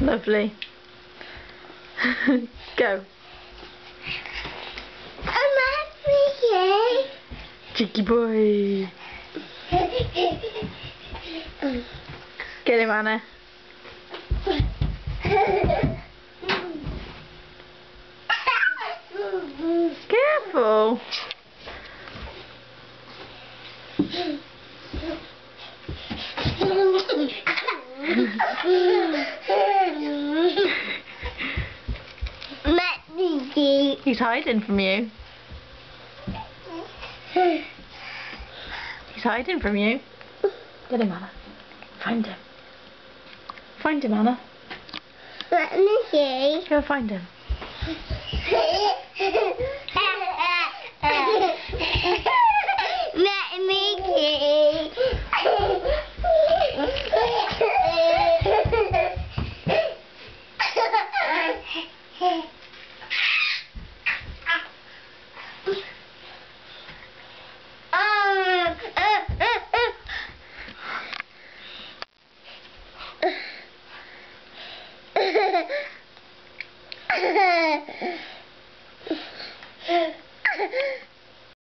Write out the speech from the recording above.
Lovely. Go. I'm happy. Cheeky boy. Get him, Anna. Careful. He's hiding from you. He's hiding from you. Get him, Anna. Find him. Find him, Anna. Let me see. Go find him. Let me see.